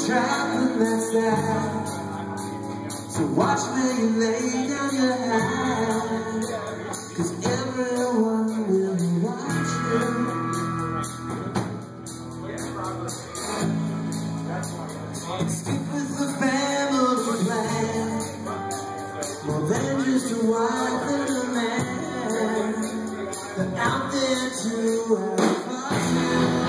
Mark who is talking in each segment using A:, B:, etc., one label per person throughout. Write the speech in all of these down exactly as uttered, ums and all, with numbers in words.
A: trapping that's that. So watch where you lay down your hand, 'cause everyone will watch you. Stick with the family plan, more than just a wife and a man. They're out there to have fun.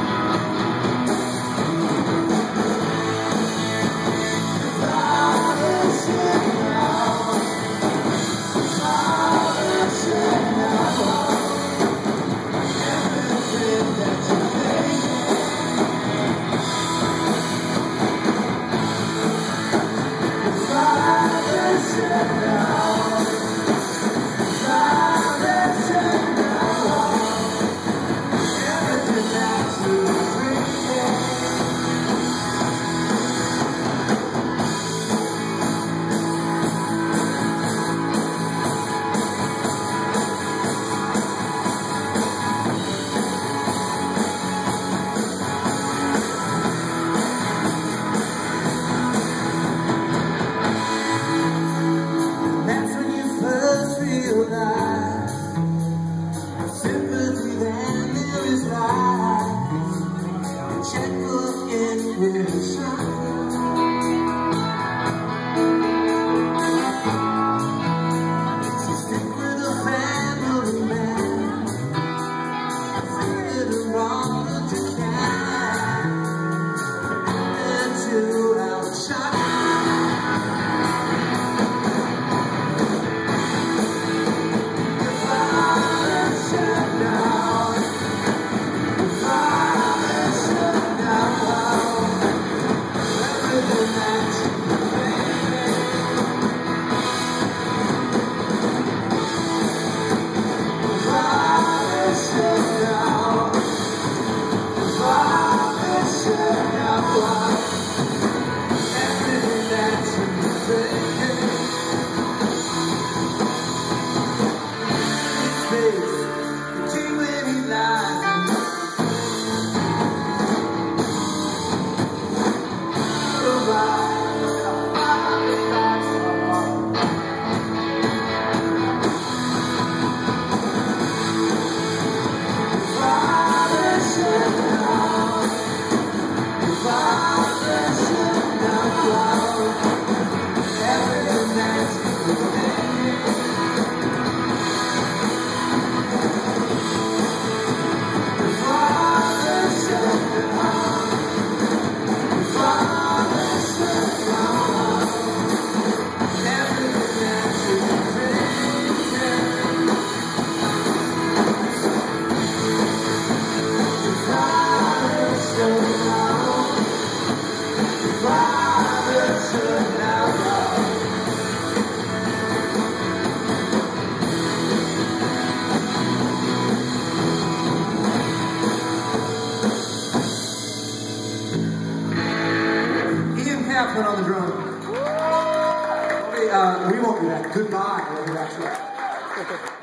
B: Put on the drum. Okay, uh, we won't do that. Goodbye. We'll do that.